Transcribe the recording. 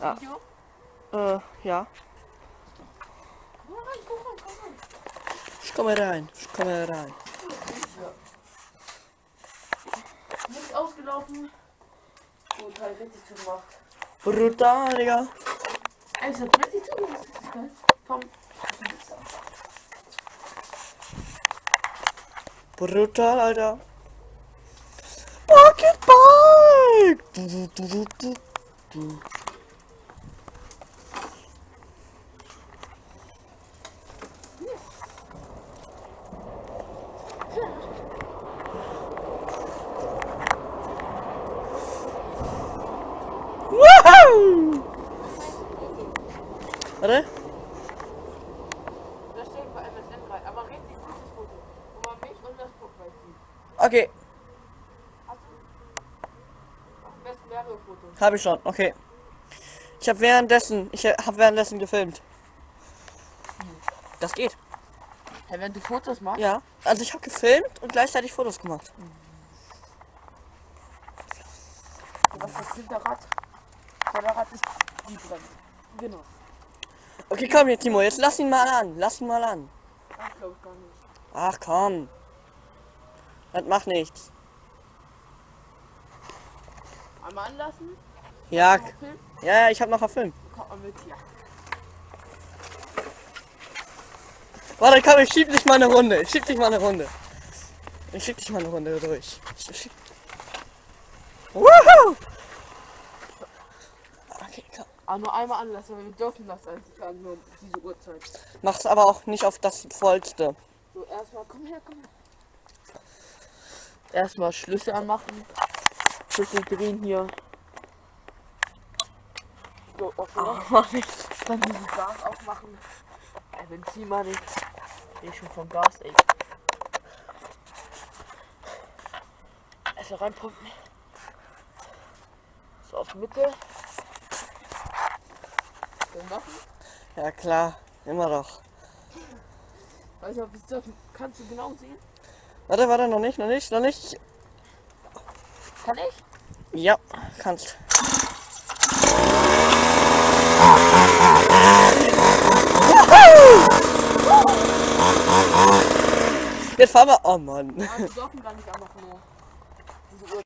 Ja. Video? Ja. Komm rein, komm rein. Ich komme rein. Nicht ausgelaufen. Gut, halt richtig zugemacht. Brutal, Digga. Ey, ich hab richtig zugemacht. Das ist geil. Komm. Brutal, Alter. Pocket Bike! Du. Woohoo! Warte. Da steht bei MSN rein, aber richtig gutes Foto. Wo man mich und das Guckball sieht. Okay, Hast du? Am besten mehrere Fotos. habe ich schon. Okay. Ich habe währenddessen gefilmt. Das geht. Hey, wenn du Fotos machst? Ja. Also ich habe gefilmt und gleichzeitig Fotos gemacht. Was das Hinterrad? Vorderrad ist die Bremse. Genau. Okay, komm hier, Timo. Jetzt lass ihn mal an. Das glaube ich gar nicht. Ach komm. Das macht nichts. Einmal anlassen. Ja. Noch filmen. Ja, ich habe noch gefilmt. Kommt mal mit hier. Warte, komm, ich schieb dich mal eine Runde. Ich schieb dich mal eine Runde durch. Woohoo! Okay, komm. Aber nur einmal anlassen, weil wir dürfen das eigentlich gar nur diese Uhrzeit. Mach's aber auch nicht auf das Vollste. So, erstmal, komm her. Erstmal Schlüssel anmachen. Schlüssel drehen hier. So, offen. Mach nicht. Dann dieses Gas aufmachen. Ey, Benzin mal nicht. Ich schon vom Gas, ey. Erstmal reinpumpen. So, auf Mitte. So machen. Ja klar, immer doch. Weiß nicht, ob es dürfen. Kannst du genau sehen? Warte, noch nicht. Kann ich? Ja, kannst. Jetzt fahren wir. Oh Mann. Nein, wir dürfen gar nicht anmachen.